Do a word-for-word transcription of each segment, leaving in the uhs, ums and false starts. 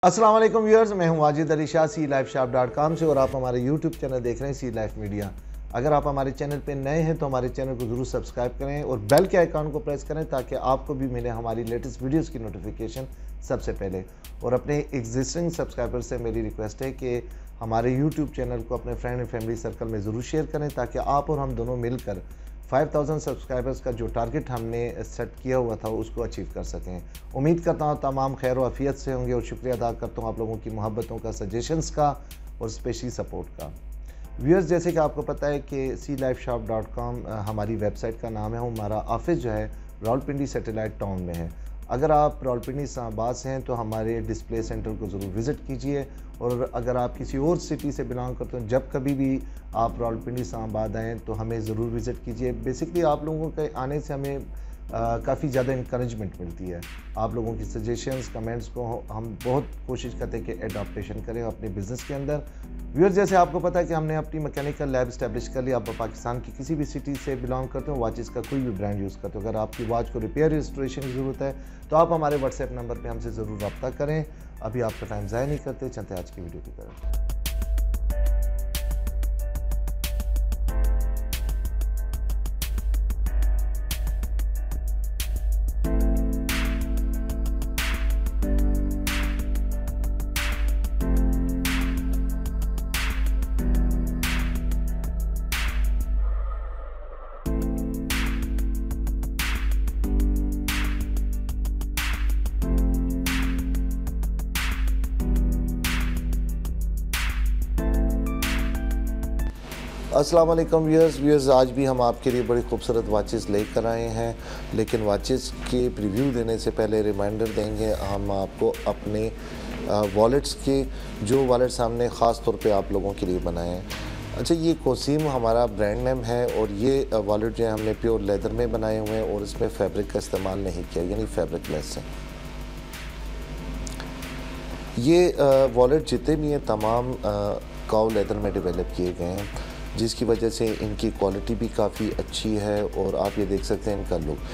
अस्सलाम वालेकुम व्यूअर्स, मैं हूं Wajid Ali Shah C life shop dot com से और आप हमारे यूट्यूब चैनल देख रहे हैं सी लाइफ मीडिया। अगर आप हमारे चैनल पे नए हैं तो हमारे चैनल को ज़रूर सब्सक्राइब करें और बेल के आइकॉन को प्रेस करें ताकि आपको भी मिले हमारी लेटेस्ट वीडियोस की नोटिफिकेशन सबसे पहले। और अपने एग्जिस्टिंग सब्सक्राइबर से मेरी रिक्वेस्ट है कि हमारे यूट्यूब चैनल को अपने फ्रेंड एंड फैमिली सर्कल में ज़रूर शेयर करें ताकि आप और हम दोनों मिलकर पाँच हज़ार सब्सक्राइबर्स का जो टारगेट हमने सेट किया हुआ था उसको अचीव कर सकें। उम्मीद करता हूँ तमाम खैर और आफियत से होंगे और शुक्रिया अदा करता हूँ आप लोगों की मोहब्बतों का, सजेशंस का और स्पेशली सपोर्ट का। व्यूअर्स, जैसे कि आपको पता है कि C life shop dot com हमारी वेबसाइट का नाम है। हमारा ऑफिस जो है रावलपिंडी सैटेलाइट टाउन में है। अगर आप रावलपिंडी इस्लामाबाद से हैं तो हमारे डिस्प्ले सेंटर को ज़रूर विज़िट कीजिए और अगर आप किसी और सिटी से बिलोंग करते हैं, जब कभी भी आप रावलपिंडी इस्लामाबाद आएँ तो हमें ज़रूर विज़िट कीजिए। बेसिकली आप लोगों के आने से हमें काफ़ी ज़्यादा इंकरेजमेंट मिलती है। आप लोगों की सजेशंस, कमेंट्स को हम बहुत कोशिश करते हैं कि एडॉप्टेशन करें अपने बिज़नेस के अंदर। व्यूअर्स, जैसे आपको पता है कि हमने अपनी मैकेनिकल लैब इस्टेब्लिश कर लिया। आप पाकिस्तान की किसी भी सिटी से बिलोंग करते हो, वॉचेस का कोई भी ब्रांड यूज़ करते हो, अगर आपकी वॉच को रिपेयर रिस्टोरेशन की ज़रूरत है तो आप हमारे व्हाट्सएप नंबर पर हमसे ज़रूर रब्ता करें। अभी आपका टाइम ज़ाया नहीं करते, चलते हैं आज की वीडियो की तरफ। अस्सलाम वालेकुम व्यूअर्स व्यूअर्स आज भी हम आपके लिए बड़ी खूबसूरत वॉचेस लेकर आए हैं, लेकिन वॉचेस के प्रीव्यू देने से पहले रिमाइंडर देंगे हम आपको अपने वॉलेट्स के, जो वॉलेट्स हमने ख़ास तौर पे आप लोगों के लिए बनाए हैं। अच्छा, ये कोसीम हमारा ब्रांड नेम है और ये वॉलेट जो है हमने प्योर लेदर में बनाए हुए हैं और इसमें फैब्रिक का इस्तेमाल नहीं किया, यानी फैब्रिक लेस है। ये वॉलेट जितने भी हैं तमाम काउ लेदर में डेवलप किए गए हैं, जिसकी वजह से इनकी क्वालिटी भी काफ़ी अच्छी है और आप ये देख सकते हैं इनका लुक।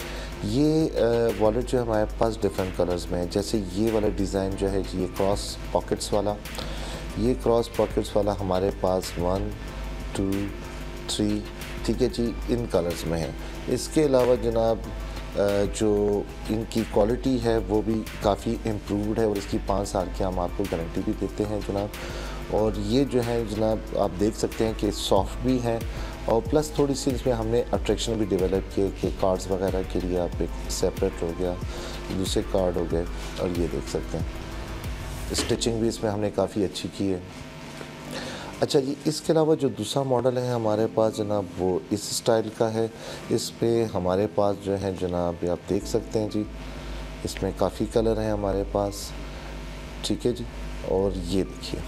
ये वॉलेट जो है हमारे पास डिफरेंट कलर्स में है। जैसे ये वाला डिज़ाइन जो है ये क्रॉस पॉकेट्स वाला, ये क्रॉस पॉकेट्स वाला हमारे पास वन टू थ्री ठीक है जी, इन कलर्स में है। इसके अलावा जनाब जो इनकी क्वालिटी है वो भी काफ़ी इम्प्रूव्ड है और इसकी पाँच साल की हम आपको गारंटी भी देते हैं जनाब। और ये जो है जनाब आप देख सकते हैं कि सॉफ्ट भी है और प्लस थोड़ी सी इसमें हमने अट्रैक्शन भी डेवलप किए कि कार्ड्स वगैरह के लिए आप एक सेपरेट हो गया, दूसरे कार्ड हो गए और ये देख सकते हैं स्टिचिंग भी इसमें हमने काफ़ी अच्छी की है। अच्छा जी, इसके अलावा जो दूसरा मॉडल है हमारे पास जनाब वो इस स्टाइल का है। इस पर हमारे पास जो है जनाब आप देख सकते हैं जी, इसमें काफ़ी कलर हैं हमारे पास, ठीक है जी। और ये देखिए,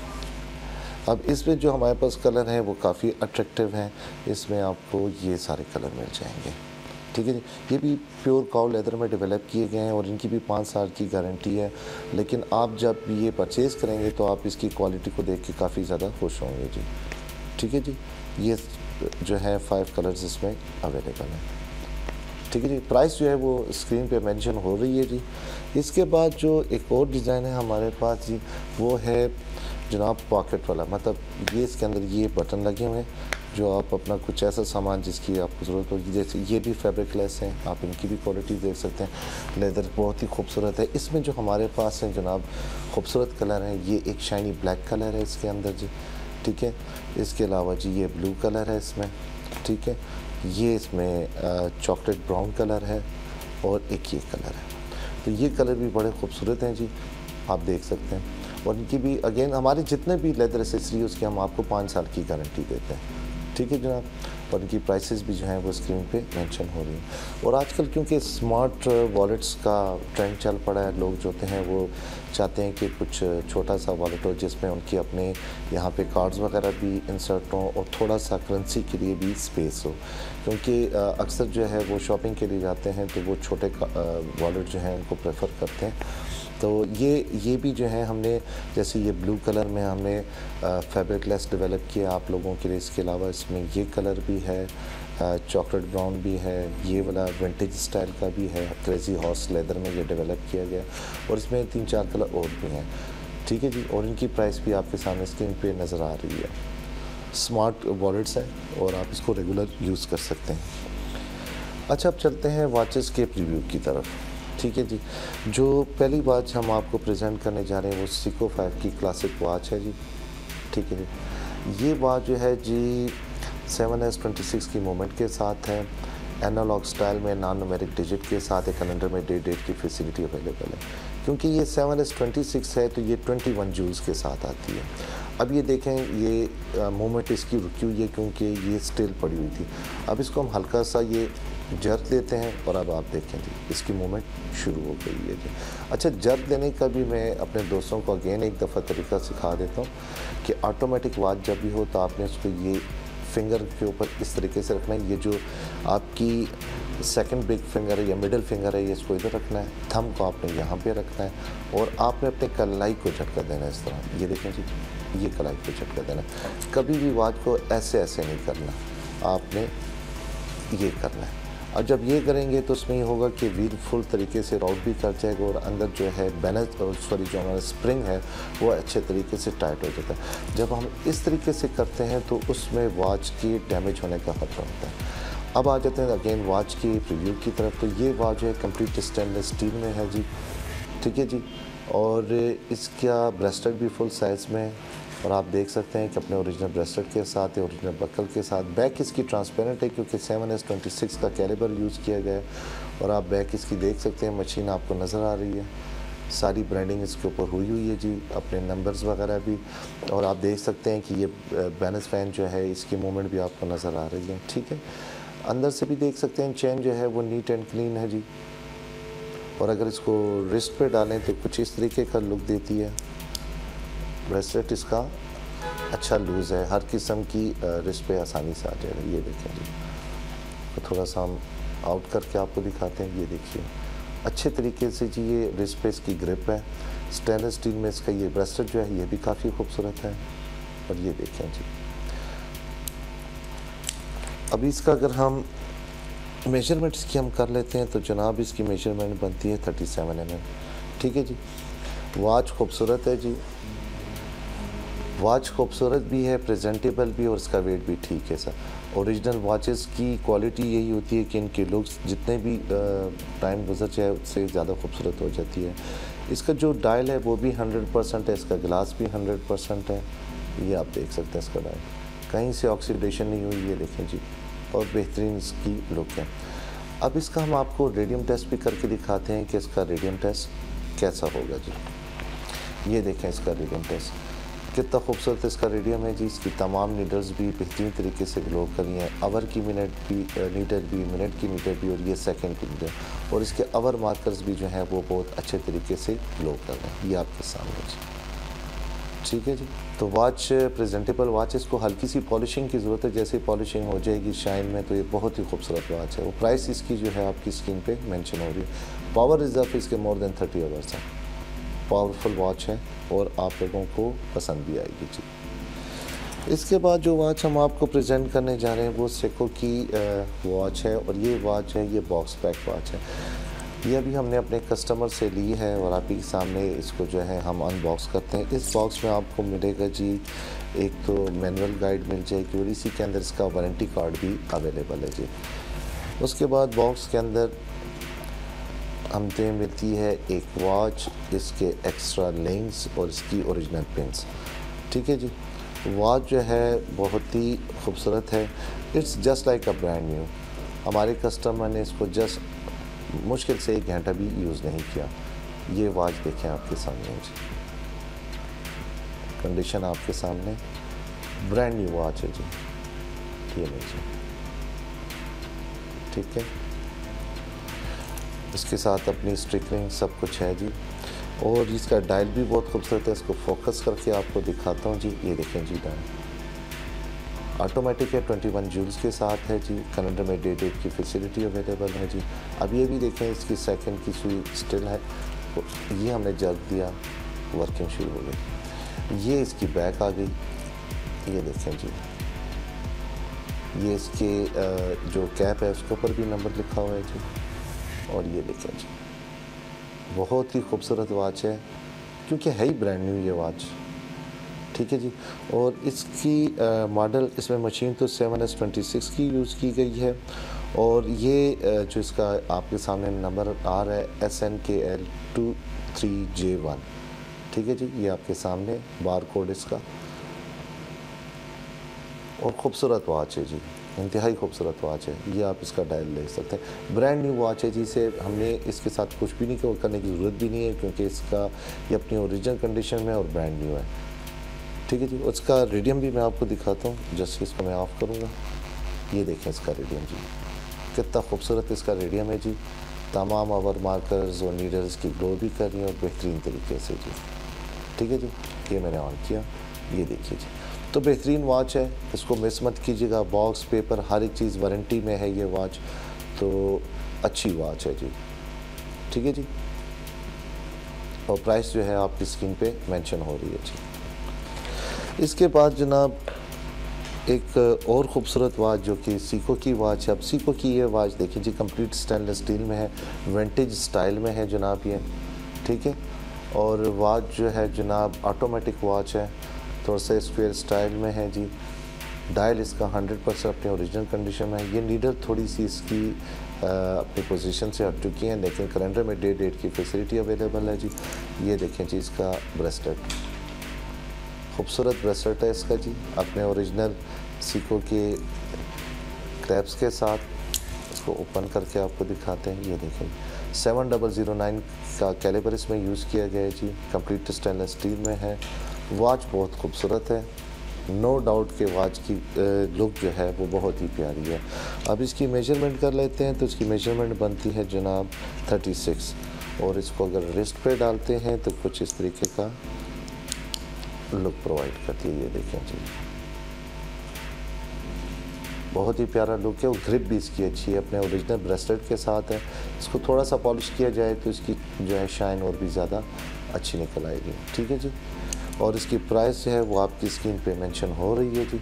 अब इसमें जो हमारे पास कलर हैं वो काफ़ी अट्रैक्टिव हैं। इसमें आपको ये सारे कलर मिल जाएंगे, ठीक है जी। ये भी प्योर काउ लेदर में डेवलप किए गए हैं और इनकी भी पाँच साल की गारंटी है। लेकिन आप जब ये परचेज़ करेंगे तो आप इसकी क्वालिटी को देख के काफ़ी ज़्यादा खुश होंगे जी, ठीक है जी। ये जो है फाइव कलर्स इसमें अवेलेबल हैं, ठीक है जी। प्राइस जो है वो स्क्रीन पे मेंशन हो रही है जी। इसके बाद जो एक और डिज़ाइन है हमारे पास जी, वो है जनाब पॉकेट वाला। मतलब ये इसके अंदर ये बटन लगे हुए हैं जो आप अपना कुछ ऐसा सामान जिसकी आपको ज़रूरत होगी, जैसे ये भी फैब्रिक लेस हैं, आप इनकी भी क्वालिटी देख सकते हैं। लेदर बहुत ही खूबसूरत है। इसमें जो हमारे पास हैं जनाब खूबसूरत कलर हैं, ये एक शाइनी ब्लैक कलर है इसके अंदर जी, ठीक है। इसके अलावा जी ये ब्लू कलर है इसमें, ठीक है। ये इसमें चॉकलेट ब्राउन कलर है और एक ये कलर है। तो ये कलर भी बड़े खूबसूरत हैं जी, आप देख सकते हैं। और इनकी भी अगेन हमारे जितने भी लेदर एसेसरी उसकी हम आपको पाँच साल की गारंटी देते हैं, ठीक है जनाब। और इनकी प्राइसेस भी जो हैं वो स्क्रीन पे मेंशन हो रही हैं। और आजकल क्योंकि स्मार्ट वॉलेट्स का ट्रेंड चल पड़ा है, लोग जो होते हैं वो चाहते हैं कि कुछ छोटा सा वॉलेट हो जिसमें उनकी अपने यहाँ पे कार्ड्स वगैरह भी इंसर्ट हों और थोड़ा सा करेंसी के लिए भी स्पेस हो। क्योंकि अक्सर जो है वो शॉपिंग के लिए जाते हैं तो वो छोटे वॉलेट जो हैं उनको प्रेफर करते हैं। तो ये ये भी जो है हमने, जैसे ये ब्लू कलर में हमने फैब्रिक लेस डेवलप किया आप लोगों के लिए। इसके अलावा इसमें ये कलर भी है, चॉकलेट ब्राउन भी है, ये वाला विंटेज स्टाइल का भी है, क्रेजी हॉर्स लेदर में ये डेवलप किया गया और इसमें तीन चार कलर और भी हैं। ठीक है जी। और इनकी प्राइस भी आपके सामने स्क्रीन पे नज़र आ रही है। स्मार्ट वॉलेट्स है और आप इसको रेगुलर यूज़ कर सकते हैं। अच्छा, अब चलते हैं वॉचेस के प्रीव्यू की तरफ। ठीक है जी। जो पहली वॉच हम आपको प्रेजेंट करने जा रहे हैं वो सीको फाइव की क्लासिक वॉच है जी। ठीक है जी। ये वॉच जो है जी सेवन एस ट्वेंटी सिक्स की मूवमेंट के साथ है, एनालॉग स्टाइल में नॉन न्यूमेरिक डिजिट के साथ एक कैलेंडर में डे डेट की फैसिलिटी अवेलेबल है। क्योंकि ये सेवन एस ट्वेंटी सिक्स है तो ये ट्वेंटी वन जूल्स के साथ आती है। अब ये देखें, ये मूवमेंट इसकी रुकी हुई है क्योंकि ये स्टिल पड़ी हुई थी। अब इसको हम हल्का सा ये जर्क देते हैं और अब आप देखें जी इसकी मूवमेंट शुरू हो गई है जी। अच्छा, जर्क देने का भी मैं अपने दोस्तों को अगेन एक दफ़ा तरीका सिखा देता हूँ कि ऑटोमेटिक वॉच जब भी हो तो आपने उसको ये फिंगर के ऊपर इस तरीके से रखना है। ये जो आपकी सेकंड बिग फिंगर है या मिडिल फिंगर है, ये इसको इधर रखना है, थंब को आपने यहाँ पे रखना है और आपने अपने कलाई को झटका देना है इस तरह। ये देखें जी, ये कलाई को झटका देना है। कभी भी वॉच को ऐसे ऐसे नहीं करना, आपने ये करना है। और जब ये करेंगे तो उसमें ये होगा कि व्हील फुल तरीके से राउट भी कर जाएगा और अंदर जो है बैलेंस और सॉरी जो हमारा स्प्रिंग है वो अच्छे तरीके से टाइट हो जाता है। जब हम इस तरीके से करते हैं तो उसमें वॉच की डैमेज होने का खतरा होता है। अब आ जाते हैं अगेन वॉच की प्रीव्यू की तरफ। तो ये वॉच जो है कंप्लीट स्टेनलेस स्टील में है जी। ठीक है जी। और इसका ब्रेसलेट भी फुल साइज़ में है और आप देख सकते हैं कि अपने ओरिजिनल ब्रेसलेट के साथ या ओरिजिनल बकल के साथ। बैक इसकी ट्रांसपेरेंट है क्योंकि सेवन एस ट्वेंटी सिक्स का कैलिबर यूज़ किया गया है और आप बैक इसकी देख सकते हैं, मशीन आपको नज़र आ रही है, सारी ब्रांडिंग इसके ऊपर हुई हुई है जी, अपने नंबर्स वगैरह भी। और आप देख सकते हैं कि ये बैलेंस फैन जो है इसकी मूवमेंट भी आपको नज़र आ रही है। ठीक है। अंदर से भी देख सकते हैं चेन जो है वो नीट एंड क्लीन है जी। और अगर इसको रिस्ट पे डालें तो कुछ इस तरीके का लुक देती है। ब्रेसलेट इसका अच्छा लूज़ है, हर किस्म की रिस्ट पे आसानी से आ जाएगा। ये देखें जी, तो थोड़ा सा हम आउट करके आपको दिखाते हैं। ये देखिए अच्छे तरीके से जी ये रिस्ट पे इसकी ग्रिप है। स्टेनलेस स्टील में इसका ये ब्रेसलेट जो है ये भी काफ़ी खूबसूरत है। और ये देखें जी, अभी इसका अगर हम मेजरमेंट इसकी हम कर लेते हैं तो जनाब इसकी मेजरमेंट बनती है थर्टी सेवन एम एम। ठीक है जी। वॉच खूबसूरत है जी, वॉच खूबसूरत भी है, प्रेजेंटेबल भी, और इसका वेट भी ठीक है सर। ओरिजिनल वॉचेस की क्वालिटी यही होती है कि इनके लुक्स जितने भी टाइम गुजर जाए उससे ज़्यादा खूबसूरत हो जाती है। इसका जो डायल है वो भी हंड्रेड परसेंट है, इसका ग्लास भी हंड्रेड परसेंट है। ये आप देख सकते हैं इसका डायल, कहीं से ऑक्सीडेशन नहीं हुई, ये देखें जी। और बेहतरीन इसकी लुक है। अब इसका हम आपको रेडियम टेस्ट भी करके दिखाते हैं कि इसका रेडियम टेस्ट कैसा होगा जी। ये देखें इसका रेडियम टेस्ट कितना खूबसूरत इसका रेडियम है जी। इसकी तमाम नीडल्स भी बेहतरीन तरीके से ग्लो कर रही हैं। आवर की मिनट भी नीडल भी, मिनट की नीडल भी, और ये सेकंड की नीडल, और इसके आवर मार्कर्स भी जो हैं वो बहुत अच्छे तरीके से ग्लो कर रहे हैं। ये आपके सामने जी। ठीक है जी। तो वॉच प्रेजेंटेबल वॉच, इसको हल्की सी पॉलिशिंग की ज़रूरत है। जैसे पॉलिशिंग हो जाएगी शाइन में तो ये बहुत ही खूबसूरत वॉच है। वो प्राइस इसकी जो है आपकी स्क्रीन पे मेंशन हो रही है। पावर रिजर्व इसके मोर देन थर्टी आवर्स है। पावरफुल वॉच है और आप लोगों को पसंद भी आएगी जी। इसके बाद जो वॉच हम आपको प्रेजेंट करने जा रहे हैं वो सेको की वॉच है और ये वॉच है, ये बॉक्स पैक वॉच है। ये अभी हमने अपने कस्टमर से ली है और आप ही के सामने इसको जो है हम अनबॉक्स करते हैं। इस बॉक्स में आपको मिलेगा जी एक तो मैनुअल गाइड मिल जाएगी और इसी के अंदर इसका वारंटी कार्ड भी अवेलेबल है जी। उसके बाद बॉक्स के अंदर हमसे मिलती है एक वॉच, इसके एक्स्ट्रा लिंक्स और इसकी ओरिजिनल पिन्स। ठीक है जी। वॉच जो है बहुत ही खूबसूरत है। It's just like a brand new. हमारे कस्टमर ने इसको जस्ट मुश्किल से एक घंटा भी यूज़ नहीं किया। ये वॉच देखें आपके सामने जी, कंडीशन आपके सामने, ब्रांड न्यू वॉच है जी। ये लीजिए, ठीक है। इसके साथ अपनी स्टिकरिंग सब कुछ है जी और इसका डायल भी बहुत खूबसूरत है। इसको फोकस करके आपको दिखाता हूँ जी। ये देखें जी, डायल ऑटोमेटिक है, ट्वेंटी वन जूल्स के साथ है जी। कैलेंडर में डे डेट की फैसिलिटी अवेलेबल है जी। अब ये भी देखें, इसकी सेकंड की सुई स्टिल है। तो ये हमने जर्क दिया, वर्किंग शुरू हो गई। ये इसकी बैक आ गई, ये देखें जी। ये इसके जो कैप है उसके ऊपर भी नंबर लिखा हुआ है जी। और ये देखें जी, बहुत ही खूबसूरत वॉच है। क्योंकि है ही ब्रांड न्यू ये वॉच, ठीक है जी। और इसकी मॉडल इसमें मशीन तो सेवन एस ट्वेंटी सिक्स की यूज़ की गई है। और ये uh, जो इसका आपके सामने नंबर आ रहा है S N K L two three J one, ठीक है जी। ये आपके सामने बार कोड इसका, और ख़ूबसूरत वॉच है जी, इंतहाई खूबसूरत वॉच है। ये आप इसका डायल ले सकते हैं, ब्रांड न्यू वॉच है जिसे हमने इसके साथ कुछ भी नहीं करने की ज़रूरत भी नहीं है, क्योंकि इसका ये अपनी ओरिजिनल कंडीशन में और ब्रांड न्यू है, ठीक है जी। उसका रेडियम भी मैं आपको दिखाता हूँ, जस्ट इसको मैं ऑफ़ करूँगा। ये देखें इसका रेडियम जी, कितना खूबसूरत इसका रेडियम है जी। तमाम आवर मार्कर्स और नीडल्स की ग्लो भी कर रही हैं और बेहतरीन तरीके से जी, ठीक है जी। ये मैंने ऑन किया, ये देखिए जी, तो बेहतरीन वॉच है, इसको मिस मत कीजिएगा। बॉक्स पेपर हर एक चीज़ वारंटी में है ये वॉच, तो अच्छी वॉच है जी, ठीक है जी। और प्राइस जो है आपकी स्क्रीन पे मेंशन हो रही है जी। इसके बाद जनाब एक और ख़ूबसूरत वॉच जो कि सीको की वॉच है। अब सीको की ये वॉच देखिए जी, कंप्लीट स्टेनलेस स्टील में है, विंटेज स्टाइल में है जनाब ये, ठीक है। और वॉच जो है जनाब ऑटोमेटिक वॉच है, थोड़ा सा स्क्वायर स्टाइल में है जी। डायल इसका हंड्रेड परसेंट अपने ओरिजिनल कंडीशन में है। ये नीडल थोड़ी सी इसकी आ, अपनी पोजीशन से हट चुकी हैं, लेकिन कैलेंडर में डे डेट की फैसिलिटी अवेलेबल है जी। ये देखें जी इसका ब्रेसलेट, खूबसूरत ब्रेसलेट है इसका जी, अपने ओरिजिनल सीको के क्रैप्स के साथ। इसको ओपन करके आपको दिखाते हैं, ये देखें सेवन डबल ज़ीरो नाइन का कैलिबर इसमें यूज़ किया गया है जी, कंप्लीट स्टेनलेस स्टील में है। वॉच बहुत खूबसूरत है, नो डाउट के वॉच की लुक जो है वो बहुत ही प्यारी है। अब इसकी मेजरमेंट कर लेते हैं, तो इसकी मेजरमेंट बनती है जनाब थर्टी सिक्स, और इसको अगर रिस्ट पे डालते हैं तो कुछ इस तरीके का लुक प्रोवाइड करती है। ये देखें जी, बहुत ही प्यारा लुक है, और ग्रिप भी इसकी अच्छी है, अपने ओरिजिनल ब्रेसलेट के साथ है। इसको थोड़ा सा पॉलिश किया जाए तो इसकी जो है शाइन और भी ज़्यादा अच्छी निकल आएगी, ठीक है जी। और इसकी प्राइस जो है वो आपकी स्क्रीन पे मेंशन हो रही है जी,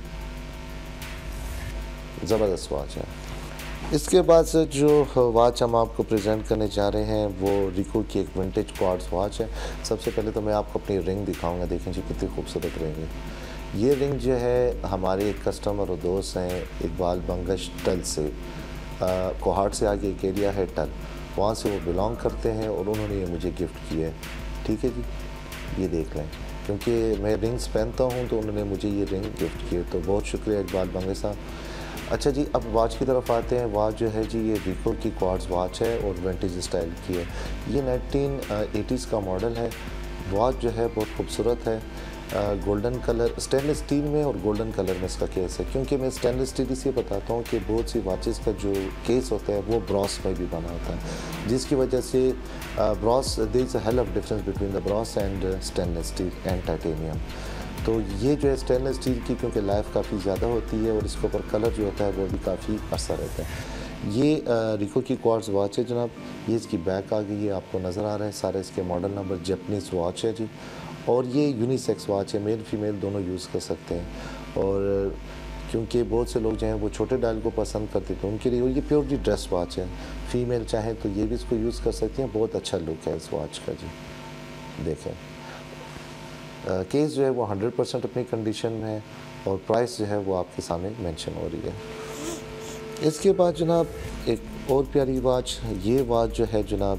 ज़बरदस्त वॉच है। इसके बाद से जो वॉच हम आपको प्रेजेंट करने जा रहे हैं वो रिको की एक विंटेज क्वार्ट्ज वॉच है। सबसे पहले तो मैं आपको अपनी रिंग दिखाऊंगा, देखें जी कितनी खूबसूरत रिंग है। ये रिंग जो है हमारे एक कस्टमर और दोस्त हैं इकबाल बंगश टल से, कोहाट से आगे एक एरिया है टल, वहाँ से वो बिलोंग करते हैं, और उन्होंने ये मुझे गिफ्ट किया है, ठीक है जी। ये देख लें, क्योंकि मैं रिंग्स पहनता हूँ तो उन्होंने मुझे ये रिंग गिफ्ट किए, तो बहुत शुक्रिया इकबाल बंगश साहब। अच्छा जी, अब वॉच की तरफ आते हैं। वॉच जो है जी ये रिको की क्वार्ट्ज वॉच है और विंटेज स्टाइल की है। ये नाइनटीन एटीज़ का मॉडल है। वॉच जो है बहुत खूबसूरत है, गोल्डन कलर स्टेनलेस स्टील में और गोल्डन कलर में इसका केस है। क्योंकि मैं स्टेनलेस स्टील इसलिए बताता हूँ कि बहुत सी वॉचेस का जो केस होता है वो ब्रॉस में भी बना होता है, जिसकी वजह से brass there is a hell of difference between the brass and stainless steel and titanium. तो ये जो है स्टेनलेस स्टील की क्योंकि लाइफ काफ़ी ज़्यादा होती है और इसके ऊपर कलर जो होता है वो भी काफ़ी अर्सा रहता है। ये रिको की क्वार्ट्ज वॉच है जनाब। ये इसकी बैक आ गई है, आपको नज़र आ रहा है सारे इसके मॉडल नंबर। जैपनीज़ वॉच है जी, और ये यूनिसेक्स वॉच है, मेल फीमेल दोनों यूज़ कर सकते हैं। और क्योंकि बहुत से लोग जो हैं वो छोटे डायल को पसंद करते थे उनके लिए, और ये प्योरली ड्रेस वॉच है, फीमेल चाहें तो ये भी इसको यूज़ कर सकती हैं। बहुत अच्छा लुक है इस वॉच का जी। देखें केस जो है वो हंड्रेड परसेंट अपनी कंडीशन में है, और प्राइस जो है वो आपके सामने मेंशन हो रही है। इसके बाद जनाब एक और प्यारी वॉच, ये वॉच जो है जनाब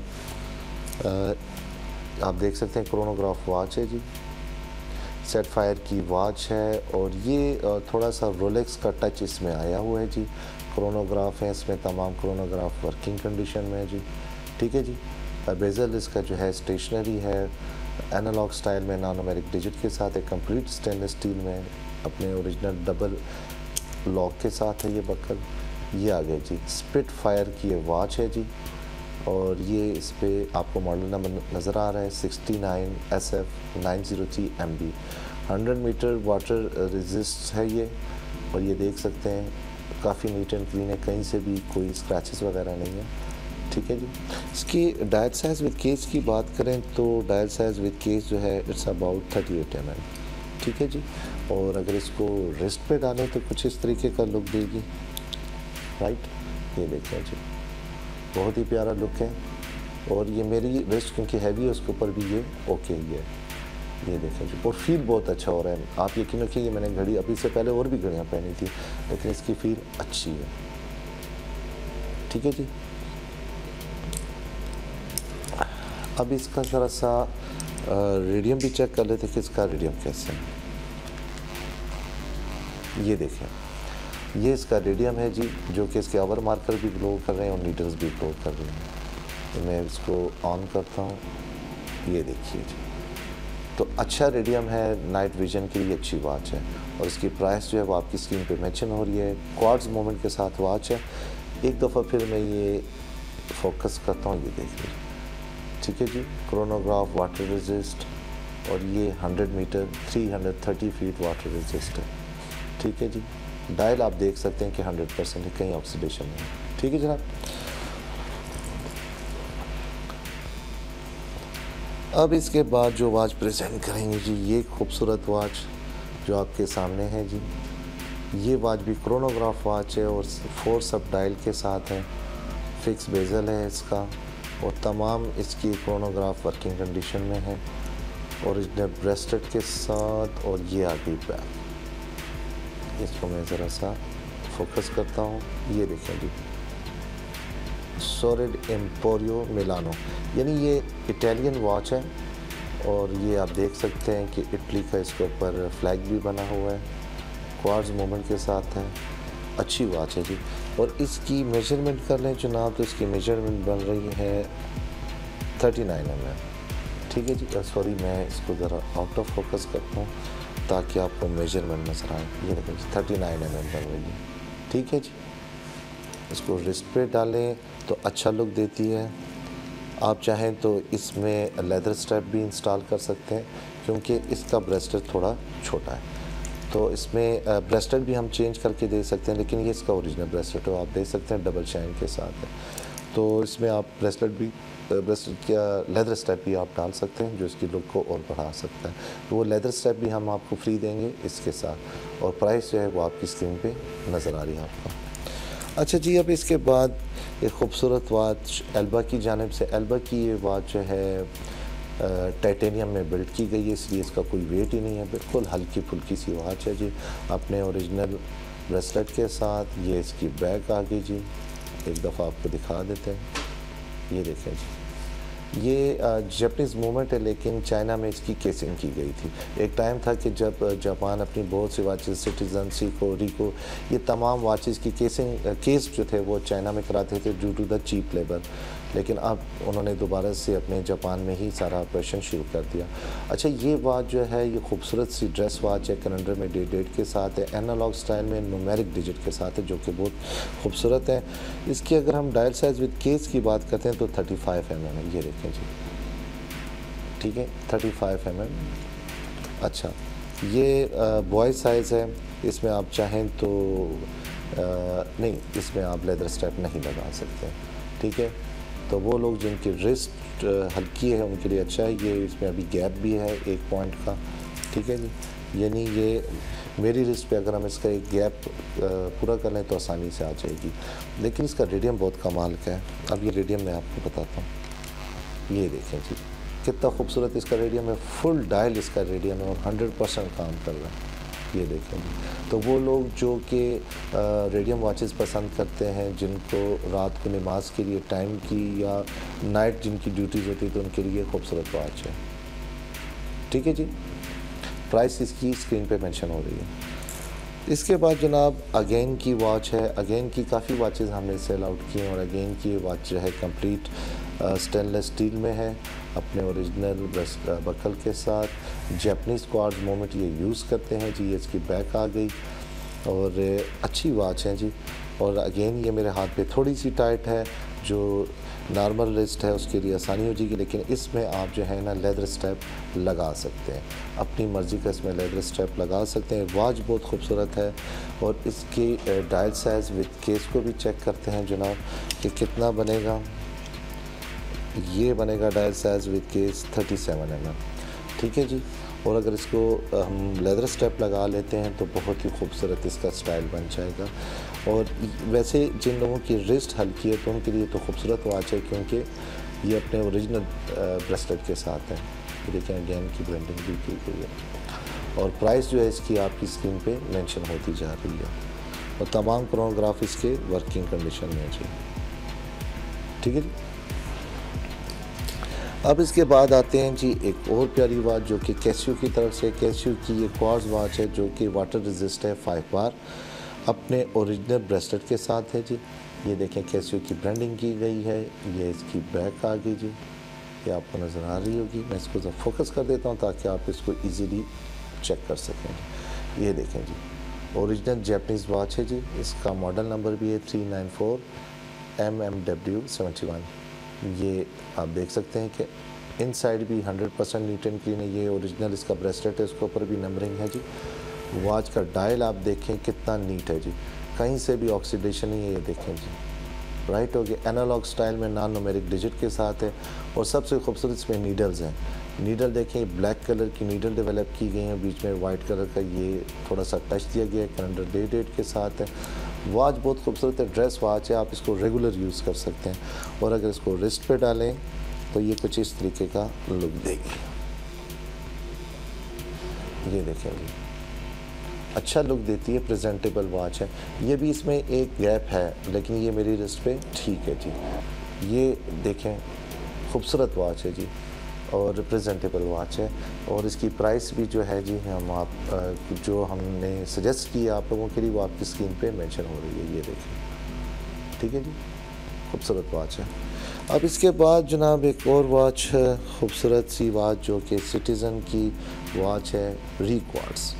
आप देख सकते हैं क्रोनोग्राफ वॉच है जी, सेट फायर की वॉच है, और ये थोड़ा सा रोलेक्स का टच इसमें आया हुआ है जी। क्रोनोग्राफ है इसमें, तमाम क्रोनोग्राफ वर्किंग कंडीशन में है जी, ठीक है जी। बेजल इसका जो है स्टेशनरी है, एनालॉग स्टाइल में नॉन न्यूमेरिक डिजिट के साथ है, कंप्लीट स्टेनलेस स्टील में अपने ओरिजिनल डबल लॉक के साथ है ये बक्कल। ये आ गया जी स्पिट फायर की ये वॉच है जी, और ये इस पर आपको मॉडल नंबर नज़र आ रहा है sixty nine S F nine zero three M B. Hundred metre water resist है ये, और ये देख सकते हैं काफ़ी नीट एंड क्लीन है, कहीं से भी कोई स्क्रैचेस वगैरह नहीं है, ठीक है जी। इसकी डायल साइज़ विद केस की बात करें तो डायल साइज़ विद केस जो है it's about thirty eight M M, ठीक है जी। और अगर इसको रिस्ट पे डालें तो कुछ इस तरीके का लुक देगी, राइट। ये देखिए जी बहुत ही प्यारा लुक है, और ये मेरी रिस्ट क्योंकि हैवी है उसके ऊपर भी ये ओके ही है, ये देखें जी, और फील बहुत अच्छा हो रहा है। आप यकीन रखिए, मैंने घड़ी अभी से पहले और भी घड़ियाँ पहनी थी, लेकिन इसकी फील अच्छी है। ठीक है जी। अब इसका ज़रा सा रेडियम भी चेक कर लेते कि इसका रेडियम कैसे है। ये देखें, ये इसका रेडियम है जी, जो कि इसके आवर मार्कर भी ग्लो कर रहे हैं और नीडल्स भी ग्लो कर रहे हैं। तो मैं इसको ऑन करता हूँ, ये देखिए जी, तो अच्छा रेडियम है, नाइट विजन के लिए अच्छी वॉच है। और इसकी प्राइस जो है वो आपकी स्क्रीन पे मेंशन हो रही है। क्वार्ट्ज मूवमेंट के साथ वॉच है। एक दफ़ा फिर मैं ये फोकस करता हूँ, ये देख लीजिए। ठीक है जी, क्रोनोग्राफ वाटर रेजिस्ट, और ये hundred metre three hundred thirty feet water resist है। ठीक है जी, डायल आप देख सकते हैं कि हंड्रेड परसेंट है, कहीं ऑक्सीडेशन नहीं है। ठीक है जनाब। अब इसके बाद जो वॉच प्रेजेंट करेंगे जी, ये खूबसूरत वॉच जो आपके सामने है जी, ये वॉच भी क्रोनोग्राफ वॉच है और फोर सब डायल के साथ है। फिक्स बेजल है इसका, और तमाम इसकी क्रोनोग्राफ वर्किंग कंडीशन में है। ओरिजिनल ब्रेसलेट के साथ, और ये आ गई बैक। इसको मैं ज़रा सा फोकस करता हूँ, ये देखें जी, सोलिड एम्पोरियो मिलानो, यानी ये इटालियन वॉच है। और ये आप देख सकते हैं कि इटली का इसके ऊपर फ्लैग भी बना हुआ है, क्वार्ट्ज मूवमेंट के साथ है। अच्छी वॉच है जी। और इसकी मेजरमेंट कर लें जनाब, तो इसकी मेजरमेंट बन रही है थर्टी नाइन एम एम। ठीक है जी, सॉरी मैं इसको ज़रा आउट ऑफ फोकस करता हूँ ताकि आपको मेजरमेंट नजर आए। ये देखिए थर्टी नाइन एम एम बन रही है। ठीक है जी, इसको रिस्ट पे डालें तो अच्छा लुक देती है। आप चाहें तो इसमें लेदर स्ट्रैप भी इंस्टॉल कर सकते हैं, क्योंकि इसका ब्रेसलेट थोड़ा छोटा है। तो इसमें ब्रेसलेट भी हम चेंज करके दे सकते हैं, लेकिन ये इसका ओरिजिनल ब्रेसलेट है, आप देख सकते हैं डबल चैन के साथ है। तो इसमें आप ब्रेसलेट भी ब्रेसलेट का लेदर स्ट्रैप भी आप डाल सकते हैं, जो इसकी लुक को और बढ़ा सकता है। तो वो लेदर स्ट्रैप भी हम आपको फ्री देंगे इसके साथ, और प्राइस जो है वो आपकी स्क्रीन पे नज़र आ रही है आपको। अच्छा जी, अब इसके बाद एक खूबसूरत वॉच एल्बा की जानिब से। एल्बा की ये वॉच जो है टाइटेनियम में बिल्ड की गई है, इसलिए इसका कोई वेट ही नहीं है, बिल्कुल हल्की फुल्की सी वॉच है जी, अपने ओरिजिनल ब्रेसलेट के साथ। ये इसकी बैक आ गई जी, एक दफ़ा आपको दिखा देते हैं। ये देखें जी, ये जापानीज़ मूवमेंट है, लेकिन चाइना में इसकी केसिंग की गई थी। एक टाइम था कि जब जापान अपनी बहुत सी वाचेस, सिटीजन, सीको, रिको, ये तमाम वाचेस की केसिंग केस जो थे वो चाइना में कराते थे due to the cheap labour, लेकिन अब उन्होंने दोबारा से अपने जापान में ही सारा ऑपरेशन शुरू कर दिया। अच्छा, ये वाच जो है ये खूबसूरत सी ड्रेस वाच है, कैलेंडर में डे डेट के साथ है, एनालॉग स्टाइल में न्यूमेरिक डिजिट के साथ है, जो कि बहुत खूबसूरत है। इसकी अगर हम डायल साइज़ विद केस की बात करते हैं तो थर्टी फाइव एम एम है, ये देखें जी। ठीक है, थर्टी फाइव एम एम। अच्छा, ये बॉय साइज़ है, इसमें आप चाहें तो आ, नहीं, इसमें आप लेदर स्ट्रैप नहीं लगा सकते। ठीक है, तो वो लोग जिनकी रिस्ट हल्की है उनके लिए अच्छा है। ये इसमें अभी गैप भी है एक पॉइंट का। ठीक है जी, यानी ये मेरी रिस्ट पे अगर हम इसका एक गैप पूरा कर लें तो आसानी से आ जाएगी, लेकिन इसका रेडियम बहुत कमाल का है। अब ये रेडियम मैं आपको बताता हूँ, ये देखें जी कितना खूबसूरत इसका रेडियम है, फुल डायल इसका रेडियम है और हंड्रेड परसेंट काम कर रहा है। ये देखें जी, तो वो लोग जो कि रेडियम वॉचेस पसंद करते हैं, जिनको रात को नमाज के लिए टाइम की या नाइट जिनकी ड्यूटीज़ होती है, तो उनके लिए खूबसूरत वॉच है। ठीक है जी, प्राइस इसकी स्क्रीन पे मेंशन हो रही है। इसके बाद जनाब अगेन की वॉच है। अगेन की काफ़ी वॉचेस हमने सेल आउट की हैं, और अगेन की वॉच जो है कंप्लीट स्टेनलेस स्टील में है, अपने ओरिजिनल बकल के साथ। जापानीज़ क्वार्ट्ज मूवमेंट ये यूज़ करते हैं जी। ये इसकी बैक आ गई और अच्छी वॉच है जी। और अगेन ये मेरे हाथ पे थोड़ी सी टाइट है, जो नॉर्मल रिस्ट है उसके लिए आसानी हो जाएगी, लेकिन इसमें आप जो है ना लेदर स्ट्रैप लगा सकते हैं, अपनी मर्ज़ी का इसमें लेदर स्ट्रैप लगा सकते हैं। वॉच बहुत खूबसूरत है, और इसकी डायल साइज़ विद केस को भी चेक करते हैं जनाब कि कितना बनेगा। ये बनेगा dial size with case thirty seven M M. ठीक है जी, और अगर इसको हम लेदर स्ट्रैप लगा लेते हैं तो बहुत ही खूबसूरत इसका स्टाइल बन जाएगा। और वैसे जिन लोगों की रिस्ट हल्की है तो उनके लिए तो खूबसूरत वॉच है, क्योंकि ये अपने ओरिजिनल ब्रेसलेट के साथ है। ये देखें अगेन की ब्रांडिंग भी की गई है और प्राइस जो है इसकी आपकी स्क्रीन पे मेंशन होती जा रही है और तमाम क्रोनोग्राफ इसके वर्किंग कंडीशन में है जी। ठीक है जी। अब इसके बाद आते हैं जी एक और प्यारी वॉच जो कि कैसियो की तरफ से, कैसियो की ये क्वार्ट्ज वॉच है जो कि वाटर रेजिस्ट है, फाइव बार अपने ओरिजिनल ब्रेसलेट के साथ है जी। ये देखें कैसियो की ब्रांडिंग की गई है, ये इसकी बैक आ गई जी, ये आपको नज़र आ रही होगी। मैं इसको जब फोकस कर देता हूँ ताकि आप इसको इजीली चेक कर सकें। ये देखें जी ओरिजिनल जैपनीज़ वॉच है जी, इसका मॉडल नंबर भी है three nine four M M W seventy one. ये आप देख सकते हैं कि इनसाइड भी hundred percent neat and clean है। ये ओरिजिनल इसका ब्रेसलेट है, उसके ऊपर भी नंबरिंग है जी। वॉच का डायल आप देखें कितना नीट है जी, कहीं से भी ऑक्सीडेशन नहीं है। ये देखें जी राइट हो गया, एनालॉग स्टाइल में नॉन न्यूमेरिक डिजिट के साथ है और सबसे खूबसूरत इसमें नीडल्स हैं। नीडल देखें ब्लैक कलर की नीडल डेवलप की गई हैं, बीच में वाइट कलर का ये थोड़ा सा टच दिया गया है, कैलेंडर डे डेट के साथ है। वॉच बहुत खूबसूरत है, ड्रेस वॉच है, आप इसको रेगुलर यूज़ कर सकते हैं और अगर इसको रिस्ट पे डालें तो ये कुछ इस तरीके का लुक देगी। ये देखें जी अच्छा लुक देती है, प्रेजेंटेबल वॉच है। ये भी इसमें एक गैप है लेकिन ये मेरी रिस्ट पे ठीक है जी। ये देखें खूबसूरत वॉच है जी और प्रेजेंटेबल वॉच है और इसकी प्राइस भी जो है जी हम आप जो हमने सजेस्ट की आप लोगों के लिए वो आपकी स्क्रीन पे मेंशन हो रही है। ये देखिए ठीक है जी, खूबसूरत वॉच है। अब इसके बाद जनाब एक और वॉच खूबसूरत सी वॉच जो कि सिटीज़न की वॉच है, रिक्वार्ड्स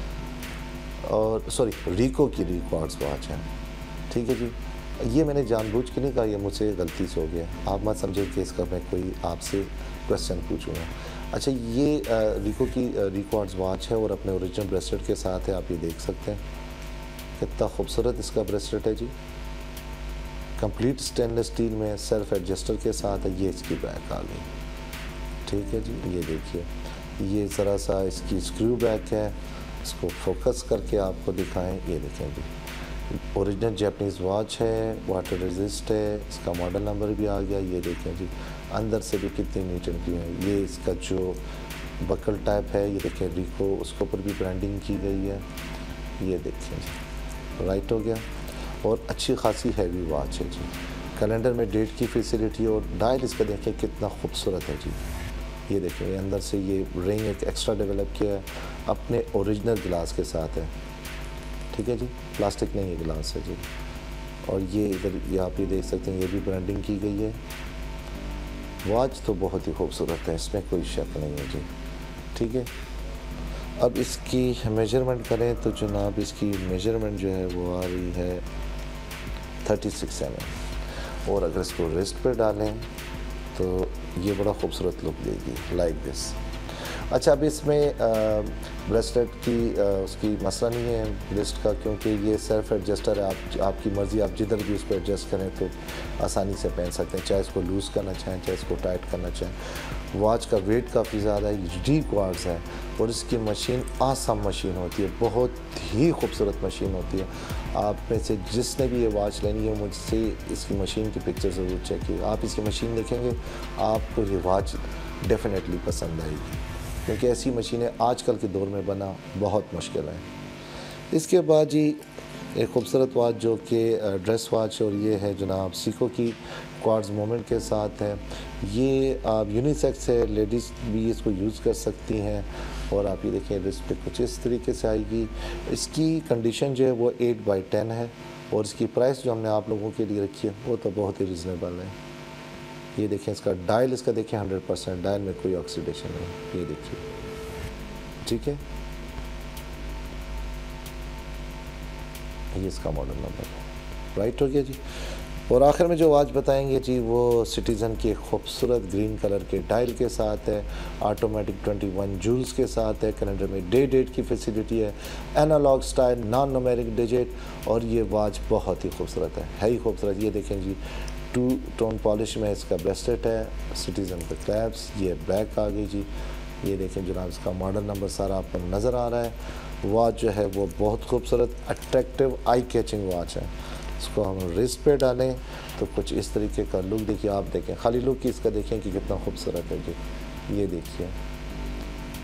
और सॉरी रिको की रिक्वार्ड्स वॉच है। ठीक है जी, ये मैंने जानबूझ के नहीं कहा, ये मुझसे गलती से हो गया, आप मत समझे कि इसका मैं कोई आपसे क्वेश्चन पूछूंगा। अच्छा ये रिको की रिक्वार्ड्स वॉच है और अपने ओरिजिनल ब्रेसलेट के साथ है, आप ये देख सकते हैं कितना खूबसूरत इसका ब्रेसलेट है जी। कंप्लीट स्टेनलेस स्टील में सेल्फ एडजस्टर के साथ है। ये इसकी बैक आ गई। ठीक है जी, ये देखिए ये ज़रा सा इसकी स्क्रू बैक है, इसको फोकस करके आपको दिखाएं। ये देखें जी ओरिजिनल जैपनीज़ वॉच है, वाटर रेजिस्ट है, इसका मॉडल नंबर भी आ गया। ये देखें जी अंदर से भी कितनी नीट एंड क्लीन है। ये इसका जो बकल टाइप है, ये देखें रिको, उसके ऊपर भी ब्रांडिंग की गई है। ये देखें जी राइट हो गया और अच्छी खासी हैवी वॉच है जी। कैलेंडर में डेट की फैसिलिटी और डायल इसका देखें कितना खूबसूरत है जी। ये देखें ये अंदर से ये रिंग एक एक्स्ट्रा डेवलप किया है, अपने ओरिजिनल गिलास के साथ है। ठीक है जी, प्लास्टिक नहीं है गिलास है जी। और ये इधर ये आप ये देख सकते हैं, ये भी ब्रांडिंग की गई है। वॉच तो बहुत ही खूबसूरत है, इसमें कोई शक नहीं है जी। ठीक है, अब इसकी मेजरमेंट करें तो जनाब इसकी मेजरमेंट जो है वो आ रही है थर्टी सिक्स एम एम और अगर इसको रिस्ट पे डालें तो ये बड़ा खूबसूरत लुक देगी लाइक दिस। अच्छा अब इसमें ब्रेसलेट की आ, उसकी मसला नहीं है रिस्ट का, क्योंकि ये सेल्फ एडजस्टर है। आप आपकी मर्ज़ी, आप जिधर भी उसको एडजस्ट करें तो आसानी से पहन सकते हैं, चाहे इसको लूज़ करना चाहें चाहे इसको टाइट करना चाहें। वॉच का वेट काफ़ी ज़्यादा है, डी क्वार्ट्स है और इसकी मशीन आसम मशीन होती है, बहुत ही खूबसूरत मशीन होती है। आप में से जिसने भी ये वॉच लेनी है मुझसे इसकी मशीन की पिक्चर ज़रूर चेक कीजिए। आप इसकी मशीन देखेंगे आपको ये वॉच डेफिनेटली पसंद आएगी, क्योंकि ऐसी मशीनें आजकल के दौर में बना बहुत मुश्किल है। इसके बाद जी एक खूबसूरत वॉच जो कि ड्रेस वॉच और ये है जनाब सीको की क्वार्ट्ज मोमेंट के साथ है। ये आप यूनिसेक्स है, लेडीज़ भी इसको यूज़ कर सकती हैं और आप ये देखें रिस्ट पे कुछ इस तरीके से आएगी। इसकी कंडीशन जो है वो एट बाई टेन है और इसकी प्राइस जो हमने आप लोगों के लिए रखी है वो तो बहुत ही रिजनेबल है। ये देखें इसका डायल, इसका देखें हंड्रेड परसेंट डायल में कोई ऑक्सीडेशन नहीं। ये देखिए ठीक है, ये इसका मॉडल नंबर राइट हो गया जी। और आखिर में जो आज बताएंगे जी वो सिटीज़न के खूबसूरत ग्रीन कलर के डायल के साथ है, ऑटोमेटिक ट्वेंटी वन जूल्स के साथ है, कैलेंडर में डे डेट की फैसिलिटी है, analogue style non numeric digit और ये वॉच बहुत ही खूबसूरत है है ही खूबसूरत। ये देखें जी टू टोन पॉलिश में इसका ब्रेसलेट है, सिटीज़न का क्लैप्स, ये बैक आ गई जी। ये देखें जनाब इसका मॉडल नंबर सारा आपको नज़र आ रहा है। वॉच जो है वो बहुत खूबसूरत अट्रैक्टिव आई कैचिंग वॉच है। इसको हम रिस्ट पे डालें तो कुछ इस तरीके का लुक देखिए, आप देखें खाली लुक की इसका देखें कि कितना खूबसूरत है जी। ये देखिए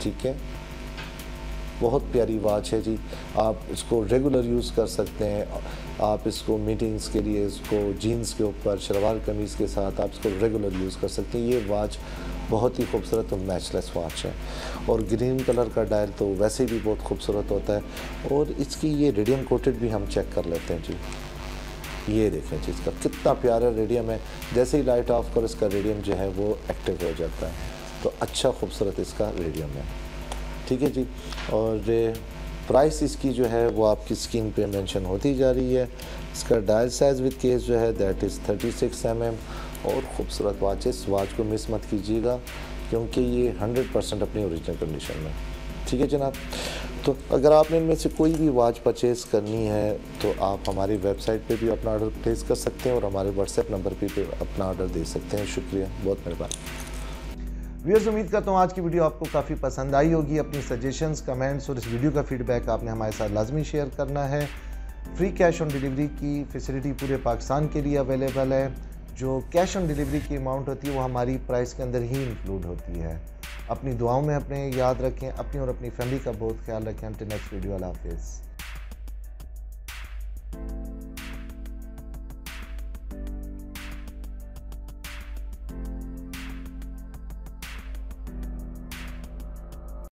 ठीक है, बहुत प्यारी वॉच है जी। आप इसको रेगुलर यूज़ कर सकते हैं, आप इसको मीटिंग्स के लिए, इसको जीन्स के ऊपर शलवार कमीज़ के साथ आप इसको रेगुलर यूज़ कर सकते हैं। ये वॉच बहुत ही खूबसूरत और मैचलेस वॉच है, और ग्रीन कलर का डायल तो वैसे भी बहुत खूबसूरत होता है। और इसकी ये रेडियम कोटेड भी हम चेक कर लेते हैं जी। ये देखें जी, इसका कितना प्यारा रेडियम है। जैसे ही लाइट ऑफ करो इसका रेडियम जो है वो एक्टिव हो जाता है, तो अच्छा खूबसूरत इसका रेडियम है, ठीक है जी। और प्राइस इसकी जो है वो आपकी स्क्रीन पे मेंशन होती जा रही है। इसका डायल साइज़ विद केस जो है that is thirty six M M, और ख़ूबसूरत वॉच है। इस वॉच को मिस मत कीजिएगा, क्योंकि ये हंड्रेड परसेंट अपनी ओरिजिनल कंडीशन में, ठीक है जनाब। तो अगर आपने इनमें से कोई भी वॉच परचेज़ करनी है तो आप हमारी वेबसाइट पे भी अपना ऑर्डर प्लेस कर सकते हैं, और हमारे व्हाट्सएप नंबर पे भी अपना ऑर्डर दे सकते हैं। शुक्रिया, बहुत मेहरबानी। व्यूअर्स, उम्मीद करता हूँ आज की वीडियो आपको काफ़ी पसंद आई होगी। अपनी सजेशंस, कमेंट्स और इस वीडियो का फीडबैक आपने हमारे साथ लाजमी शेयर करना है। फ्री कैश ऑन डिलीवरी की फैसिलिटी पूरे पाकिस्तान के लिए अवेलेबल है। जो कैश ऑन डिलीवरी की अमाउंट होती है वो हमारी प्राइस के अंदर ही इंक्लूड होती है। अपनी दुआओं में अपने याद रखें, अपनी और अपनी फैमिली का बहुत ख्याल रखें। अंटिल नेक्स्ट वीडियो, अल्लाह हाफिज़।